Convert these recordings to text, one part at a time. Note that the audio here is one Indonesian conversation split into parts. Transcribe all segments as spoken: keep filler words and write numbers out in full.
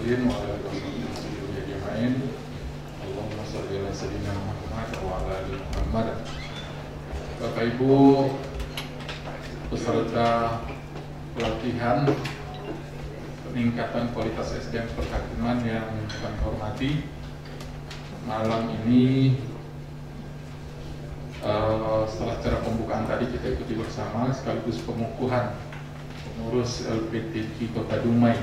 mursalin wa ala alihi ajma'in. Allahumma shalli ala sayyidina Muhammad wa ala ali Muhammad. Bapak Ibu peserta pelatihan peningkatan kualitas S D M perhakiman yang kami hormati, malam ini uh, setelah acara pembukaan tadi kita ikuti bersama sekaligus pengukuhan pengurus L P T Q Kota Dumai.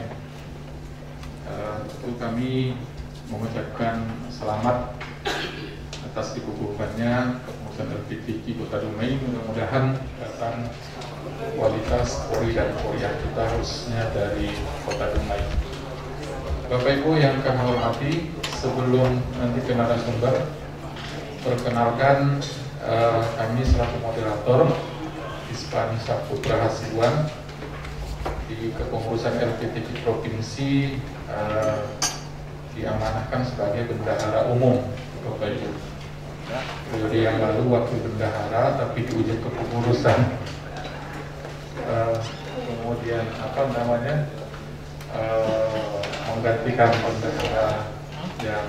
Uh, tentu kami mengucapkan selamat atas dikukuhkannya kepengurusan L P T Q Kota Dumai. Mudah-mudahan datang kualitas Polri dan Polriah kita khususnya dari Kota Dumai. Bapak Ibu yang kami hormati, sebelum nanti ke narasumber, perkenalkan uh, kami selaku moderator Ispan Saputra Hasibuan di kepengurusan L P T Q Provinsi, uh, diamanahkan sebagai bendahara umum, Bapak Ibu. Periode yang lalu waktu bendahara, tapi di ujung kepengurusan uh, kemudian apa namanya uh, menggantikan bendahara yang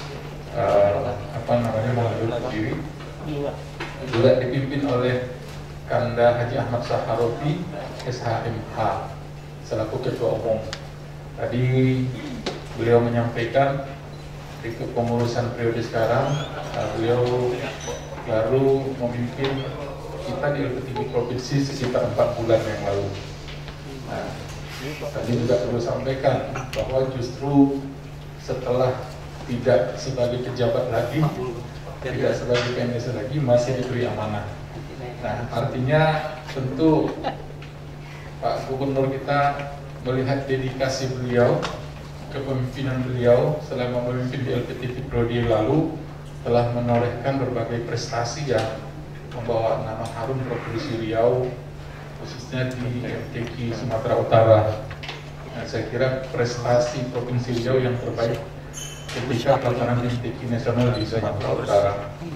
uh, apa namanya mengundurkan diri, juga dipimpin oleh Kanda Haji Ahmad Saharofi S H M H selaku Ketua Umum. Tadi beliau menyampaikan di kepengurusan periode sekarang, uh, beliau baru memimpin kita di L P T Q Provinsi sekitar empat bulan yang lalu. Nah, tadi juga perlu sampaikan bahwa justru setelah tidak sebagai pejabat lagi, tidak sebagai P N S lagi, masih diberi amanah. Nah, artinya tentu Pak Gubernur kita melihat dedikasi beliau, kepemimpinan beliau selama memimpin di L P T Q periode lalu telah menorehkan berbagai prestasi yang membawa nama harum Provinsi Riau, khususnya di M T Q Sumatera Utara. Nah, saya kira prestasi Provinsi Riau yang terbaik ketika pelaksanaan M T Q nasional di Sumatera Utara.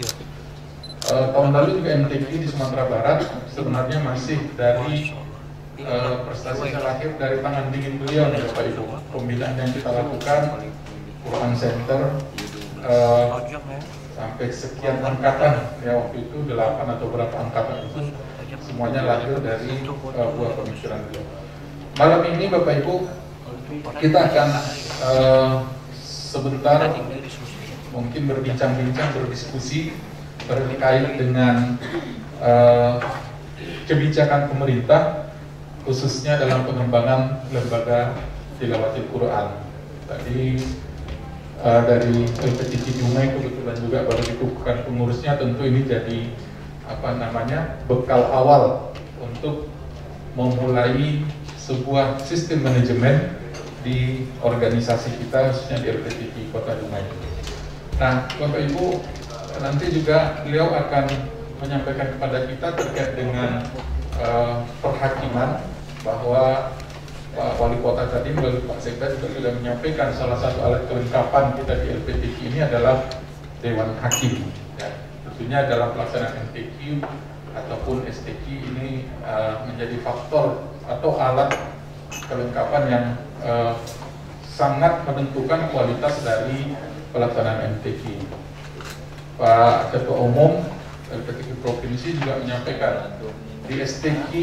Uh, tahun lalu juga M T Q di Sumatera Barat sebenarnya masih dari uh, prestasi lahir dari tangan dingin beliau, Bapak Ibu. Pembinaan yang kita lakukan, Quran Center, uh, sampai sekian angkatan, ya waktu itu delapan atau berapa angkatan itu semuanya lahir dari uh, buah pemikiran beliau. Malam ini Bapak Ibu kita akan uh, sebentar mungkin berbincang-bincang, berdiskusi terkait dengan uh, kebijakan pemerintah khususnya dalam pengembangan lembaga tilawatil Quran. Tadi uh, dari L P T Q Dumai kebetulan juga baru dikukuhkan pengurusnya, tentu ini jadi apa namanya bekal awal untuk memulai sebuah sistem manajemen di organisasi kita khususnya di L P T Q Kota Dumai. Nah, Bapak Ibu, nanti juga beliau akan menyampaikan kepada kita terkait dengan uh, perhakiman, bahwa Pak Wali Kota tadi melalui Pak Sekda juga sudah menyampaikan salah satu alat kelengkapan kita di L P T Q ini adalah Dewan Hakim. Ya, tentunya dalam pelaksanaan M T Q ataupun S T Q ini uh, menjadi faktor atau alat kelengkapan yang uh, sangat menentukan kualitas dari pelaksanaan M T Q. Pak Ketua Umum L P T Q Provinsi juga menyampaikan di S T Q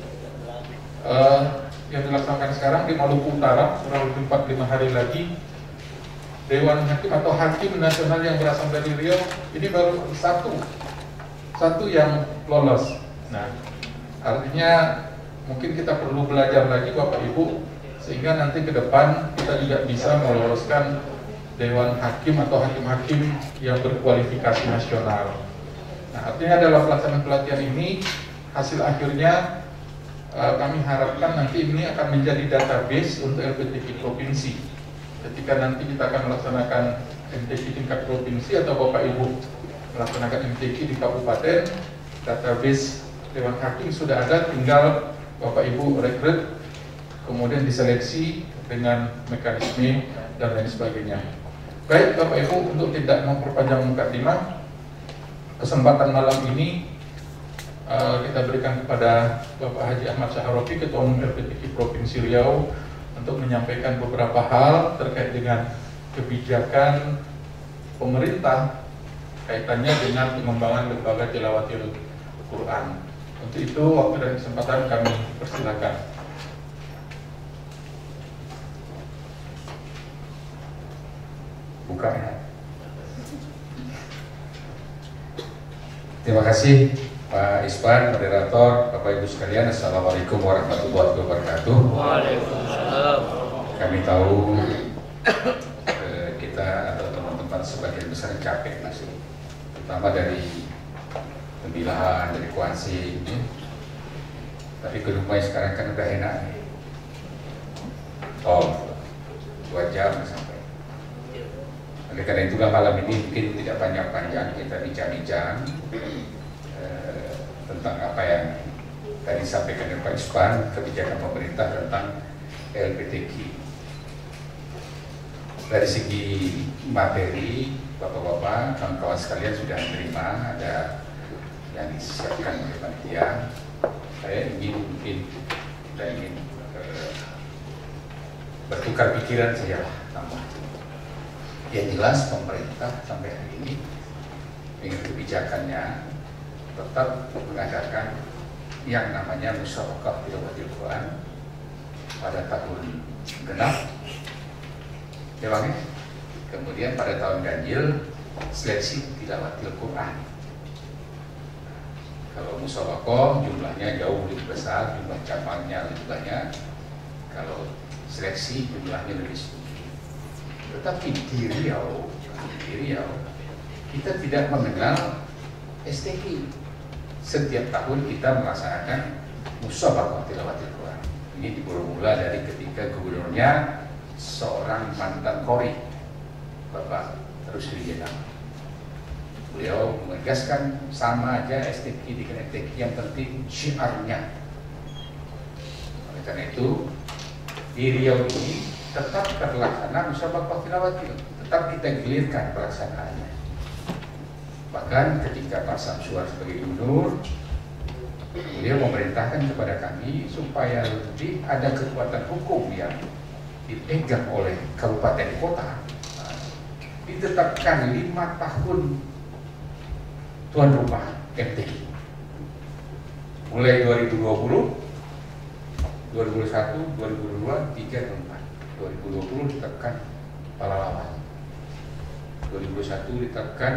uh, yang dilaksanakan sekarang di Maluku Utara kurang lebih empat lima hari lagi, Dewan Hakim atau Hakim Nasional yang berasal dari Riau ini baru satu satu yang lolos. Nah, artinya mungkin kita perlu belajar lagi Bapak Ibu, sehingga nanti ke depan kita juga bisa meloloskan Dewan Hakim atau hakim-hakim yang berkualifikasi nasional. Nah, artinya dalam pelaksanaan pelatihan ini, hasil akhirnya uh, kami harapkan nanti ini akan menjadi database untuk L P T Q Provinsi. Ketika nanti kita akan melaksanakan M T Q tingkat provinsi atau Bapak Ibu melaksanakan M T Q di kabupaten, database Dewan Hakim sudah ada, tinggal Bapak Ibu rekrut, kemudian diseleksi dengan mekanisme dan lain sebagainya. Baik Bapak Ibu, untuk tidak memperpanjang mukadimah, kesempatan malam ini uh, kita berikan kepada Bapak Haji Ahmad Saharofi, Ketua Umum L P T Q Provinsi Riau, untuk untuk menyampaikan beberapa hal terkait dengan kebijakan pemerintah kaitannya dengan pengembangan lembaga tilawatil Quran. Untuk itu waktu dan kesempatan kami persilakan. Buka ya. Terima kasih Pak Ispan, moderator, Bapak Ibu sekalian. Assalamualaikum warahmatullahi wabarakatuh. Waalaikumsalam. Kami tahu eh, kita atau teman-teman sebagian besar capek masih, terutama dari pembilaan, dari kuansi. Ya. Tapi ke rumah sekarang kan udah enak nih. Oh, dua jam sampai. Oleh karena itulah malam ini mungkin tidak panjang-panjang kita bincang-bincang eh, tentang apa yang tadi disampaikan oleh Pak Ispan, kebijakan pemerintah tentang L P T Q. Dari segi materi, Bapak-bapak, kawan-kawan sekalian sudah menerima, ada yang disiapkan oleh panitia. Saya ingin mungkin kita ingin eh, bertukar pikiran saja lah tambah. Yang jelas pemerintah sampai hari ini dengan kebijakannya tetap mengadakan yang namanya musyawarah tilawatil Quran pada tahun genap, ya Bang ya? Kemudian pada tahun ganjil seleksi tilawatil Quran. Kalau musyawarah jumlahnya jauh lebih besar, jumlah cabangnya lebih banyak. Kalau seleksi jumlahnya lebih sedikit. Tetapi di Riau, di Riau kita tidak mengenal S T Q. Setiap tahun kita melaksanakan musyawarah tilawatil Quran. Ini bermula dari ketika gubernurnya seorang mantan Kori, Bapak Rusli Jedang. Beliau menegaskan sama aja S T Q dengan S T Q, yang penting syiarnya. Oleh karena itu di Riau ini tetap terlaksana musyawarah tilawatil, tetap kita gilirkan pelaksanaannya. Bahkan ketika Pak Samsuar sebagai gubernur, beliau memerintahkan kepada kami supaya lebih ada kekuatan hukum yang dipegang oleh kabupaten kota. Ditetapkan lima tahun tuan rumah M T Q, mulai dua ribu dua puluh, dua ribu dua puluh satu, dua ribu dua puluh dua, tiga, dua ribu dua puluh empat. dua ribu dua puluh ditetapkan pahlawan, dua ribu dua puluh satu ditetapkan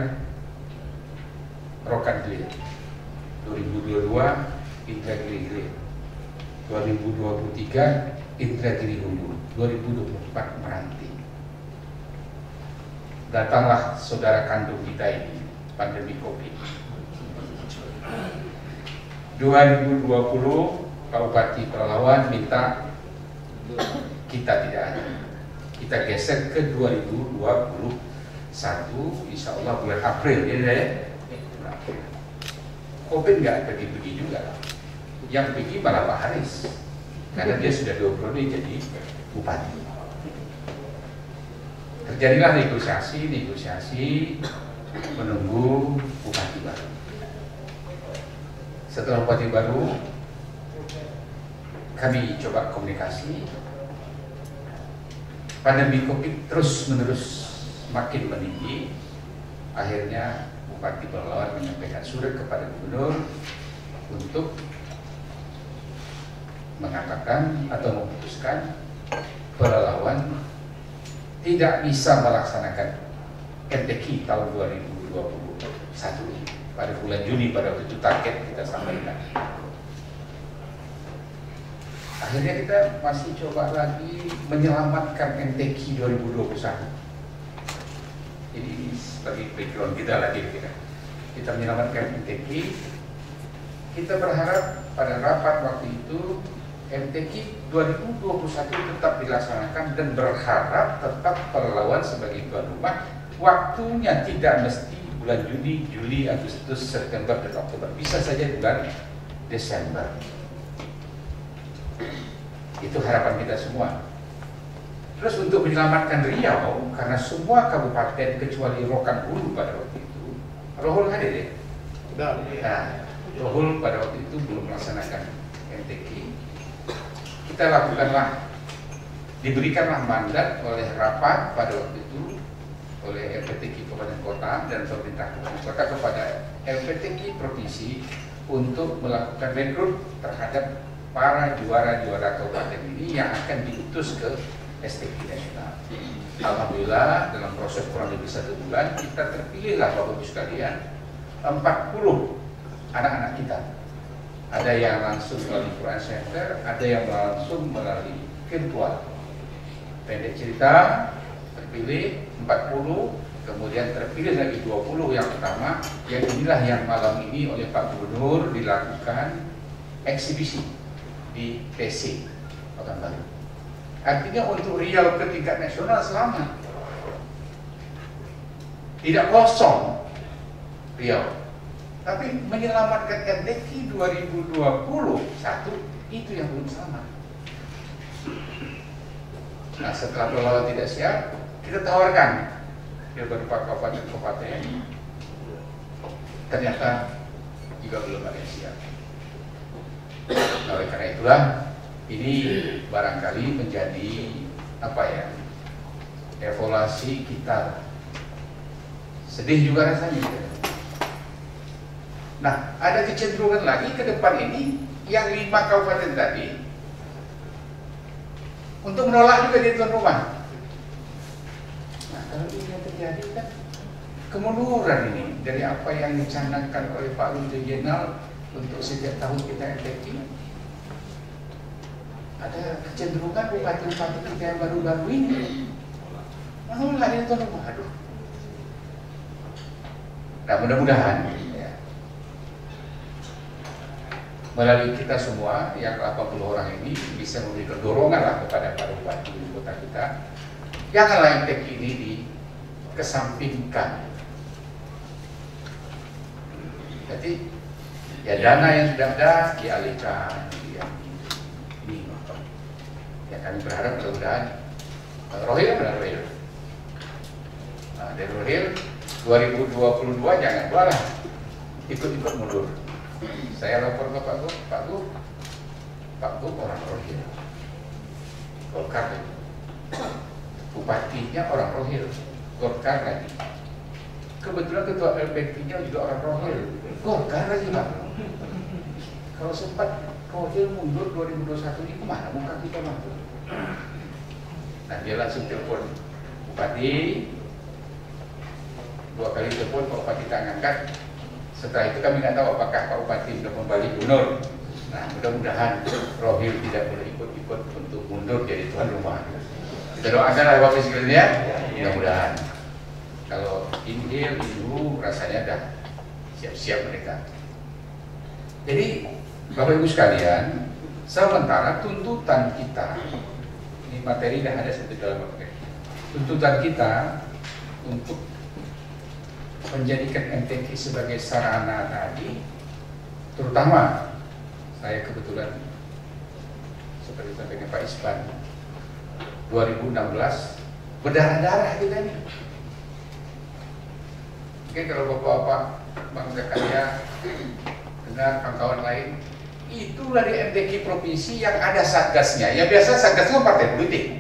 Rokan Hilir, dua ribu dua puluh dua Indragiri Hilir, dua ribu dua puluh tiga Indragiri Hulu, dua ribu dua puluh empat Meranti. Datanglah saudara kandung kita ini, pandemi Covid. dua ribu dua puluh Kabupaten Pelalawan minta kita tidak ada. Kita geser ke dua ribu dua puluh satu, insya Allah bulan April ya, ya. Covid nggak pergi-pergi juga. Yang pergi malah Pak Haris, karena dia sudah dua periode jadi bupati. Terjadilah negosiasi, negosiasi menunggu bupati baru. Setelah bupati baru, kami coba komunikasi. Pandemi Covid terus menerus makin meninggi. Akhirnya Bupati Pelalawan menyampaikan surat kepada gubernur untuk mengatakan atau memutuskan Pelalawan tidak bisa melaksanakan M T Q tahun dua ribu dua puluh satu pada bulan Juni. Pada waktu itu target kita sampaikan. Akhirnya kita masih coba lagi menyelamatkan M T Q dua ribu dua puluh satu. Jadi sebagai background kita lagi kita, kita menyelamatkan M T Q. Kita berharap pada rapat waktu itu M T Q dua ribu dua puluh satu tetap dilaksanakan dan berharap tetap Pelalawan sebagai tuan rumah. Waktunya tidak mesti bulan Juni, Juli, Agustus, September, dan Oktober. Bisa saja bulan Desember. Itu harapan kita semua. Terus untuk menyelamatkan Riau, karena semua kabupaten kecuali Rokan Hulu pada waktu itu, Rohul hadir ya? Nah, Rohul pada waktu itu belum melaksanakan M T Q. Kita lakukanlah diberikanlah mandat oleh rapat pada waktu itu oleh L P T K Kabupaten Kota dan pemerintah Kabupaten Kota kepada L P T K Provinsi untuk melakukan rekrut terhadap para juara-juara kabupaten ini yang akan diutus ke S T K nasional. Alhamdulillah dalam proses kurang lebih satu bulan kita terpilihlah Bapak Ibu sekalian empat puluh anak-anak kita. Ada yang langsung melalui Quran Center, ada yang langsung melalui virtual. Pendek cerita, terpilih empat puluh, kemudian terpilih lagi dua puluh yang pertama, yang inilah yang malam ini oleh Pak Gubernur dilakukan eksibisi di P C Pekanbaru. Artinya untuk Riau ke tingkat nasional selamat, tidak kosong Riau, tapi menyelamatkan M T Q dua ribu dua puluh satu itu yang belum selamat. Nah, setelah pelawat tidak siap, kita tawarkan ke beberapa kabupaten-kabupaten, ternyata juga belum ada yang siap. Nah, oleh karena itulah ini barangkali menjadi apa ya, evaluasi kita. Sedih juga rasanya. Nah, ada kecenderungan lagi ke depan ini yang lima kabupaten tadi untuk menolak juga di tuan rumah. Nah, kalau ini yang terjadi kan kemunduran ini dari apa yang dicanangkan oleh Pak Luhut Jenderal untuk setiap tahun kita M T Q. Ada kecenderungan bupati-bupati kita yang baru-baru ini menolak di tuan rumah. Aduh. Nah, mudah-mudahan ya, melalui kita semua yang delapan puluh orang ini bisa memberikan dorongan lah kepada para bupati di kota kita. Janganlah M T Q ini dikesampingkan. Jadi ya dana yang sudah ada dialihkan. Ya, ini, ya kami berharap mudah-mudahan Rohil benar Rohil. Nah, dari Rohil dua ribu dua puluh dua jangan boleh ikut-ikut mundur. Saya lapor ke Pak Gub, Pak Gub, Pak Gub orang Rohil, Golkar, bupatinya orang Rohil, Golkar lagi. Kebetulan ketua L P T-nya juga orang Rohil, Golkar lagi Pak. Kalau sempat Rohil mundur dua ribu dua puluh satu ini kemana muka kita mundur? Nah, dia langsung telepon bupati, dua kali telepon Pak Bupati tak angkat. Setelah itu kami nggak tahu apakah Pak Bupati sudah kembali mundur. Nah, mudah-mudahan Rohil tidak boleh ikut-ikut untuk mundur jadi tuan rumah. Kita doakan lah Bapak sekalian, mudah-mudahan. Kalau Inhil, Inhu rasanya dah siap-siap mereka. Jadi Bapak Ibu sekalian, sementara tuntutan kita, ini materi dah ada satu dalam materi. Tuntutan kita untuk menjadikan M T Q sebagai sarana tadi, terutama saya kebetulan seperti sampaikan Pak Isban, dua ribu enam belas berdarah-darah kita ini. Mungkin kalau bapak-bapak bangsa karya dengar kawan-kawan lain, itu dari M T Q provinsi yang ada satgasnya. Yang biasa satgasnya partai politik.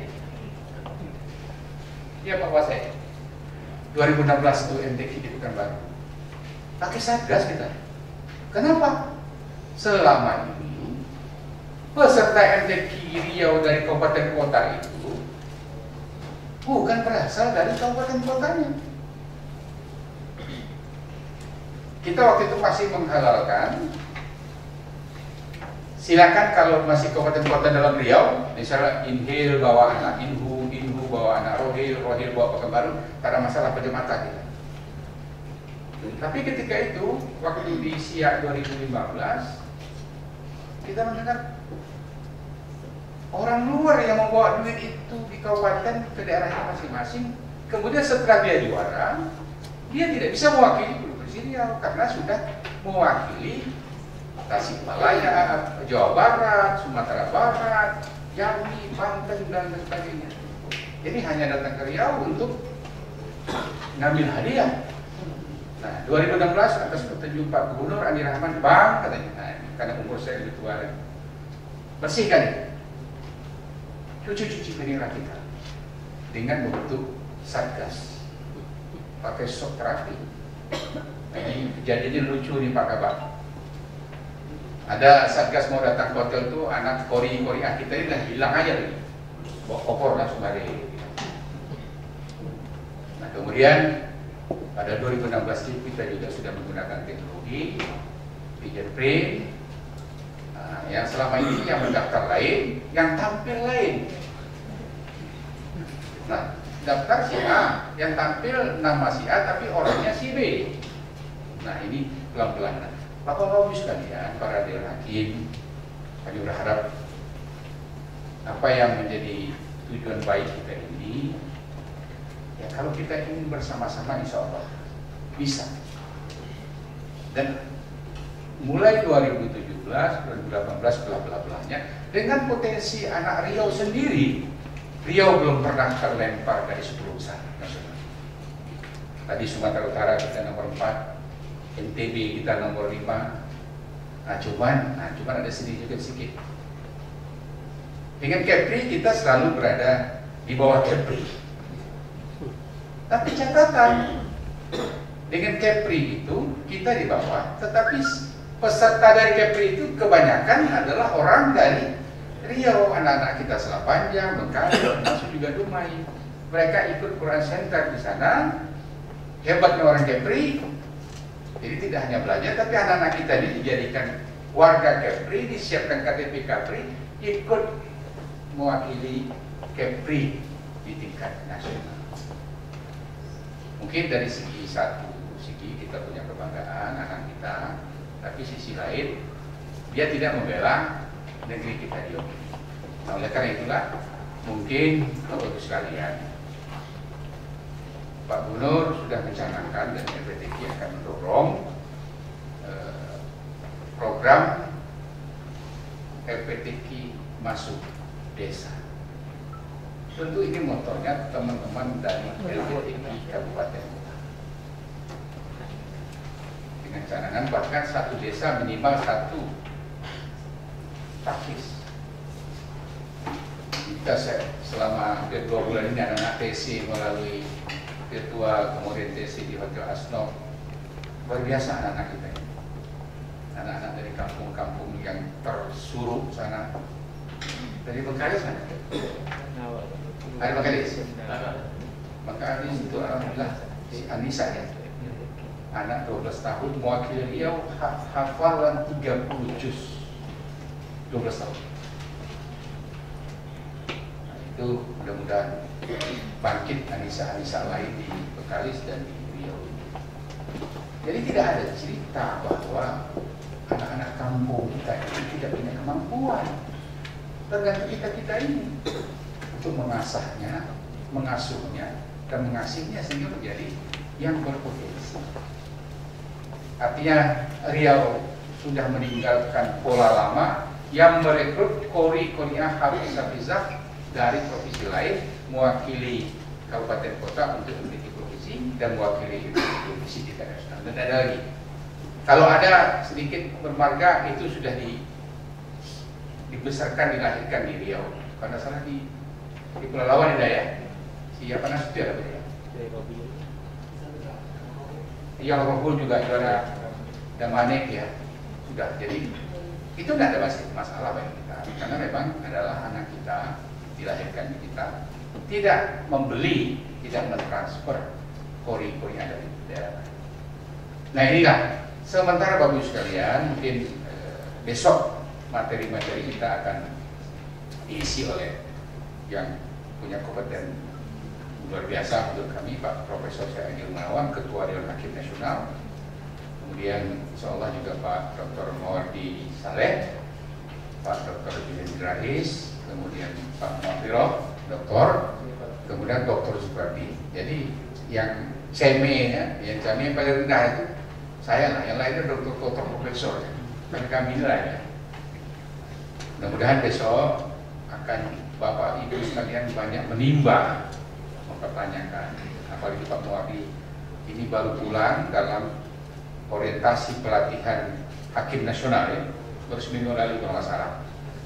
Iya Pak Wasek. dua ribu enam belas itu M T Q di Pekanbaru. Pakai satgas kita. Kenapa? Selama ini peserta M T Q Riau dari kabupaten kota itu bukan berasal dari kabupaten kotanya. Kita waktu itu masih menghalalkan, silakan kalau masih kabupaten kota dalam Riau, misalnya Inhil bawa anak Inhu, Inhu bawa anak Rohil, Rohil bawa Pekanbaru, tak ada masalah pada mata kita. Tapi ketika itu, waktu di Siak dua ribu lima belas, kita mendengar orang luar yang membawa duit itu di kabupaten ke daerahnya masing-masing. Kemudian setelah dia juara, dia tidak bisa mewakili Provinsi Riau karena sudah mewakili Tasikmalaya, Jawa Barat, Sumatera Barat, Jambi, Banten dan sebagainya. Jadi hanya datang ke Riau untuk ngambil hadiah. Nah, dua ribu enam belas atas petunjuk Pak Gubernur Andi Rahman, Bang, katanya, nah, karena umur saya lebih tua, bersihkan. cuci-cuci piringlah kita dengan membentuk satgas pakai shock terapi. Nah, ini kejadiannya lucu nih Pak Kabak. Ada satgas mau datang ke hotel tuh, anak kori-kori ah, kita ini udah hilang aja nih, bawa koper langsung balik. Nah kemudian pada dua ribu enam belas kita juga sudah menggunakan teknologi fingerprint. Nah, yang selama ini yang mendaftar lain, yang tampil lain. Nah daftar si A, yang tampil nama si A tapi orangnya si B. Nah ini pelan-pelan. Bapak-bapak sekalian, para dewan hakim, kami berharap apa yang menjadi tujuan baik kita ini, ya kalau kita ingin bersama-sama insya Allah bisa. Dan mulai dua ribu tujuh belas, dua ribu delapan belas, bla-bla-blanya, dengan potensi anak Riau sendiri, Riau belum pernah terlempar dari sepuluh besar nasional. Tadi Sumatera Utara kita nomor empat, N T B kita nomor lima. Nah cuman, nah cuman ada sedikit juga sedikit. Dengan Kepri kita selalu berada di bawah Kepri. Tapi catatan, dengan Kepri itu kita di bawah, tetapi peserta dari Kepri itu kebanyakan adalah orang dari Riau, anak-anak kita Selapanjang, Bengkali, termasuk juga Dumai. Mereka ikut Quran Center di sana. Hebatnya orang Kepri, jadi tidak hanya belajar, tapi anak-anak kita ini dijadikan warga Kepri, disiapkan K T P Kepri, ikut mewakili Kepri di tingkat nasional. Mungkin dari segi satu segi kita punya kebanggaan anak kita, tapi sisi lain dia tidak membela negeri kita di Oki. Nah, oleh karena itulah mungkin Bapak-Ibu sekalian, Pak Gubernur sudah mencanangkan dan L P T K akan mendorong eh, program L P T K masuk desa. Tentu ini motornya teman-teman dari L P T K Kabupaten Kota. Dengan canangan bahkan satu desa minimal satu takis. Kita selama hampir dua bulan ini anak-anak T C melalui virtual, kemudian T C di Hotel Asnov, luar biasa anak-anak kita ini. Anak-anak dari kampung-kampung yang tersuruh sana, dari Bengkalis sana. Ada Bengkalis. Bengkalis itu alhamdulillah si Anissa ya, anak dua belas tahun mewakili Riau, hafalan tiga puluh juz, dua belas tahun. Nah, itu mudah-mudahan bangkit Anissa-Anissa lain di Bengkalis dan di Riau. Jadi tidak ada cerita bahwa anak-anak kampung kita ini tidak punya kemampuan. Tergantung kita-kita ini untuk mengasahnya, mengasuhnya, dan mengasihnya sehingga menjadi yang berpotensi. Artinya Riau sudah meninggalkan pola lama yang merekrut kori-koriah hafiz-hafizah dari provinsi lain mewakili kabupaten kota untuk memiliki provinsi dan mewakili provinsi di nasional. Dan ada lagi, kalau ada sedikit bermarga itu sudah di, dibesarkan, dilahirkan di Riau. Karena salah di di Pulau Lawan ada ya, siapa Nasuti ada ya? Yang Rohul juga juara dan Manek ya sudah. Jadi itu tidak ada masalah bagi kita karena memang adalah anak kita, dilahirkan di kita, tidak membeli, tidak mentransfer kori-kori yang ada di daerah. Nah inilah sementara Bapak Ibu sekalian, mungkin eh, besok materi-materi kita akan diisi oleh yang punya kompeten luar biasa menurut kami, Pak Profesor Syahagil Gunawan, Ketua Dewan Hakim Nasional, kemudian insya Allah juga Pak Doktor Mawardi Saleh, Pak Doktor Julian Rais, kemudian Pak Muafiroh, Doktor, kemudian Doktor Supardi. Jadi yang C M E ya, yang C M E yang paling rendah itu saya lah, yang lainnya Doktor Doktor Profesor ya. Kan kami lah ya. Mudah-mudahan besok akan Bapak Ibu sekalian banyak menimbang, mempertanyakan, apalagi Pak Muwardi ini baru pulang dalam orientasi pelatihan hakim nasional ya, baru seminggu lalu kalau nggak salah.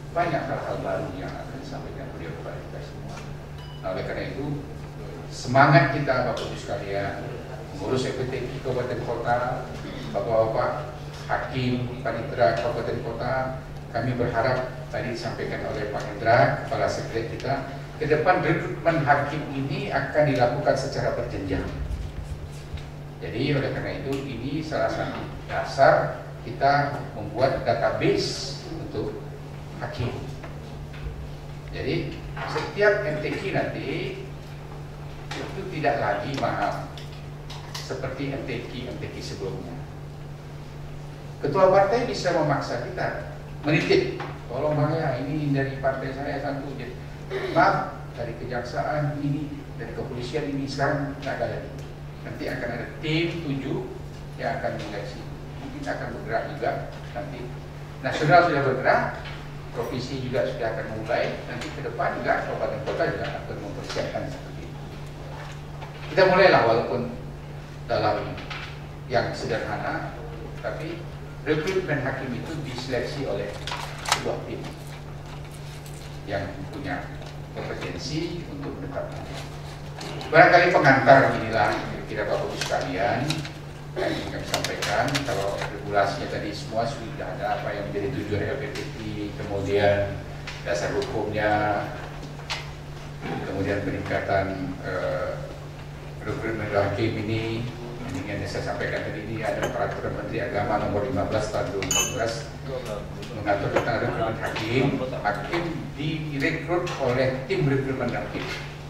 banyak hal-hal baru yang akan disampaikan beliau kepada kita semua. Nah, oleh karena itu semangat kita Bapak Ibu sekalian mengurus E P T K Kabupaten Kota, Bapak-bapak Hakim Panitera Kabupaten Kota, kami berharap tadi disampaikan oleh Pak Hendra, Kepala Sekretariat kita, ke depan rekrutmen hakim ini akan dilakukan secara berjenjang. Jadi oleh karena itu ini salah satu dasar kita membuat database untuk hakim. Jadi setiap M T Q nanti itu tidak lagi mahal seperti M T Q M T Q sebelumnya. Ketua partai bisa memaksa kita menitip, tolong Bang ya, ini dari partai saya satu, maaf dari kejaksaan ini, dari kepolisian ini, sekarang tidak ada lagi. Nanti akan ada tim tujuh yang akan menyeleksi. Mungkin akan bergerak juga nanti. Nasional sudah bergerak, provinsi juga sudah akan mulai. Nanti ke depan juga kabupaten kota juga akan mempersiapkan seperti itu. Kita mulailah walaupun dalam yang sederhana, tapi rekrutmen hakim itu diseleksi oleh sebuah tim yang punya kompetensi untuk menetapkan. Barangkali pengantar inilah kira-kira Bapak Ibu sekalian yang ingin kami sampaikan. Kalau regulasinya tadi semua sudah ada, apa yang menjadi tujuan L P T K, kemudian dasar hukumnya, kemudian peningkatan eh, rekrutmen hakim ini. Yang saya sampaikan tadi ini ada peraturan Menteri Agama nomor lima belas tahun dua ribu empat belas mengatur tentang rekrutmen hakim. Hakim direkrut oleh tim rekrutmen hakim.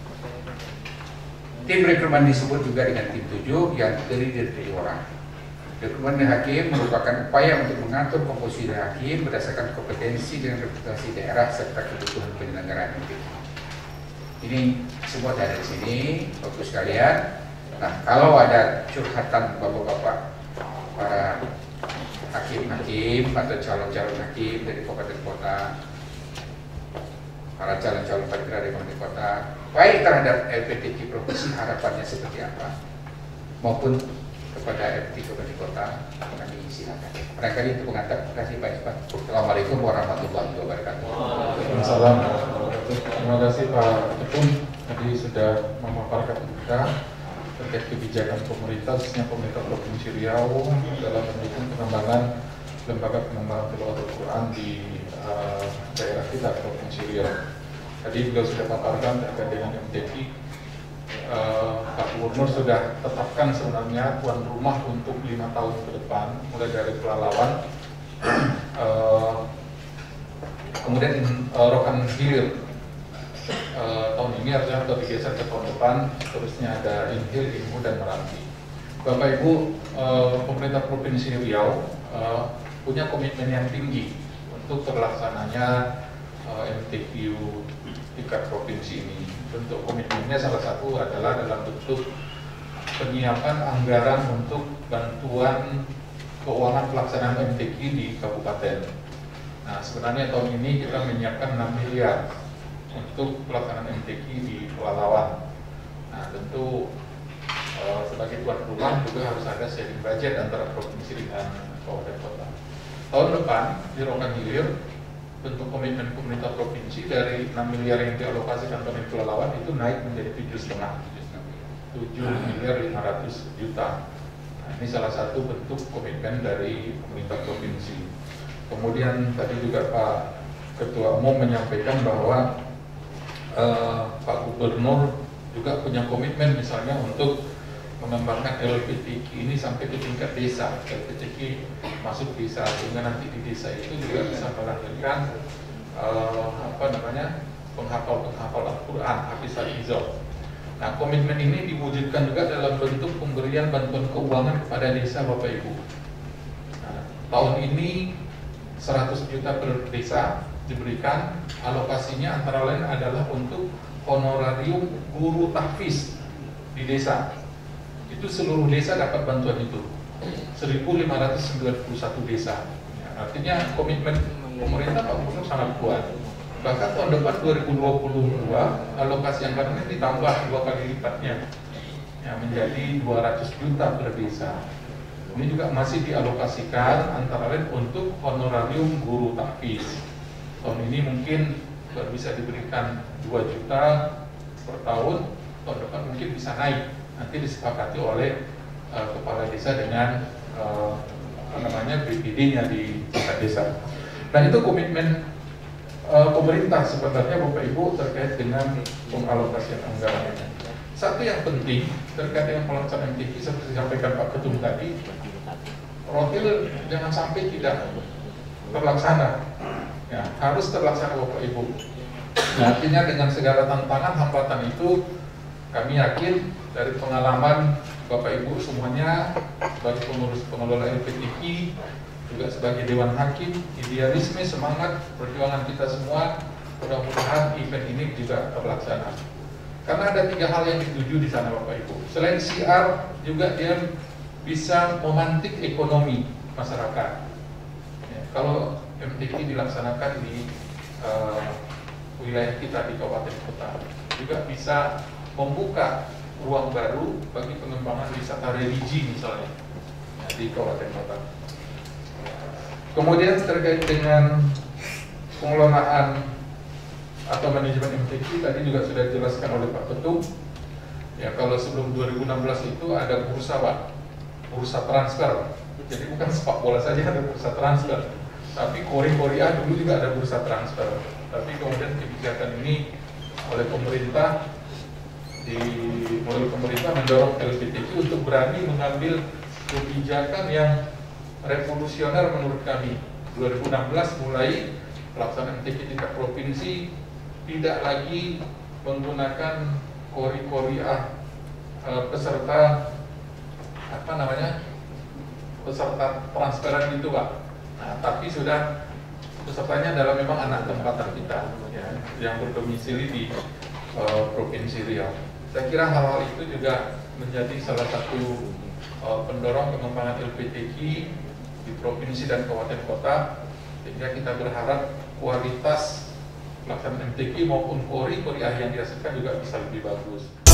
Tim rekrutmen disebut juga dengan tim tujuh yang terdiri dari tujuh orang. Rekrutmen hakim merupakan upaya untuk mengatur komposisi hakim berdasarkan kompetensi dan reputasi daerah serta kebutuhan penyelenggaraan hakim. Ini semua dari sini, Bapak sekalian. Nah, kalau ada curhatan bapak-bapak para hakim-hakim atau calon-calon hakim dari kabupaten kota, para calon-calon panitera dari kabupaten kota, baik terhadap L P T K provinsi harapannya seperti apa, maupun kepada L P T K kabupaten kota, kami silakan. Barangkali itu pengantar. Terima kasih Pak Isbat. Assalamualaikum warahmatullahi wabarakatuh. Waalaikumsalam. Terima kasih Pak Ipun tadi sudah memaparkan kita terkait kebijakan pemerintah, khususnya pemerintah Provinsi Riau dalam mendukung pengembangan lembaga pengembangan tilawah Quran di uh, daerah kita Provinsi Riau. Tadi beliau sudah paparkan terkait dengan M T Q. Uh, Pak Gubernur sudah tetapkan sebenarnya tuan rumah untuk lima tahun ke depan, mulai dari Pelalawan, uh, kemudian uh, Rokan Hilir. Uh, tahun ini harusnya sudah digeser ke tahun depan, terusnya ada Inhil, Ilmu, dan Meranti. Bapak Ibu, uh, pemerintah Provinsi Riau uh, punya komitmen yang tinggi untuk terlaksananya uh, M T Q tingkat provinsi ini. Bentuk komitmennya salah satu adalah dalam bentuk penyiapan anggaran untuk bantuan keuangan pelaksanaan M T Q di kabupaten. Nah, sebenarnya tahun ini kita menyiapkan enam miliar untuk pelaksanaan M T Q di Pelalawan. Nah, tentu e, sebagai tuan rumah juga harus ada sharing budget antara provinsi dengan kabupaten kota. Tahun depan di Rokan Hilir, bentuk komitmen pemerintah provinsi dari enam miliar yang dialokasikan ke Pelalawan itu naik menjadi tujuh setengah, tujuh miliar lima ratus juta. Nah, ini salah satu bentuk komitmen dari pemerintah provinsi. Kemudian tadi juga Pak Ketua Umum menyampaikan bahwa Uh, Pak Gubernur juga punya komitmen misalnya untuk mengembangkan L P T Q ini sampai ke tingkat desa. L P T Q masuk desa sehingga nanti di desa itu juga bisa melahirkan uh, apa namanya penghafal-penghafal Al-Quran, hafiz al-hizab. Nah, komitmen ini diwujudkan juga dalam bentuk pemberian bantuan keuangan kepada desa Bapak Ibu. Nah, tahun ini seratus juta per desa diberikan, alokasinya antara lain adalah untuk honorarium guru tahfiz di desa. Itu seluruh desa dapat bantuan itu, seribu lima ratus sembilan puluh satu desa. Ya, artinya komitmen pemerintah Pak Gubernur sangat kuat. Bahkan tahun depan dua ribu dua puluh dua alokasi anggarannya ditambah dua kali lipatnya, ya, menjadi dua ratus juta per desa. Ini juga masih dialokasikan antara lain untuk honorarium guru tahfiz. Tahun ini mungkin baru bisa diberikan dua juta per tahun, tahun depan mungkin bisa naik, nanti disepakati oleh uh, kepala desa dengan uh, apa namanya B P D-nya di tingkat desa. Nah itu komitmen uh, pemerintah sebenarnya Bapak Ibu terkait dengan pengalokasian anggaran. Satu yang penting terkait dengan pelaksanaan M T Q seperti disampaikan Pak Ketum tadi, rotil jangan sampai tidak terlaksana, ya, harus terlaksana Bapak Ibu. Nah, artinya dengan segala tantangan hambatan itu, kami yakin dari pengalaman Bapak Ibu semuanya sebagai pengurus pengelola L P T Q, juga sebagai Dewan Hakim, idealisme, semangat, perjuangan kita semua, mudah-mudahan event ini juga terlaksana. Karena ada tiga hal yang dituju di sana Bapak Ibu. Selain C R, juga dia bisa memantik ekonomi masyarakat. Ya, kalau M T Q dilaksanakan di uh, wilayah kita di kabupaten kota, juga bisa membuka ruang baru bagi pengembangan wisata religi misalnya, ya, di kabupaten kota. Kemudian terkait dengan pengelolaan atau manajemen M T Q tadi juga sudah dijelaskan oleh Pak Ketum. Ya, kalau sebelum dua ribu enam belas itu ada bursa Pak, bursa transfer. Jadi bukan sepak bola saja ada bursa transfer, tapi Korea dulu juga ada bursa transfer. Tapi kemudian kebijakan ini oleh pemerintah di melalui pemerintah mendorong L P T Q untuk berani mengambil kebijakan yang revolusioner menurut kami. dua ribu enam belas mulai pelaksanaan M T Q tingkat provinsi tidak lagi menggunakan kori-kori ah, peserta apa namanya peserta transferan itu Pak. Nah, tapi sudah pesertanya adalah memang anak tempatan kita, ya, yang berdomisili di uh, Provinsi Riau. Saya kira hal-hal itu juga menjadi salah satu uh, pendorong pengembangan L P T Q di provinsi dan kabupaten kota, sehingga kita berharap kualitas pelaksanaan M T Q maupun kori kori yang dihasilkan juga bisa lebih bagus.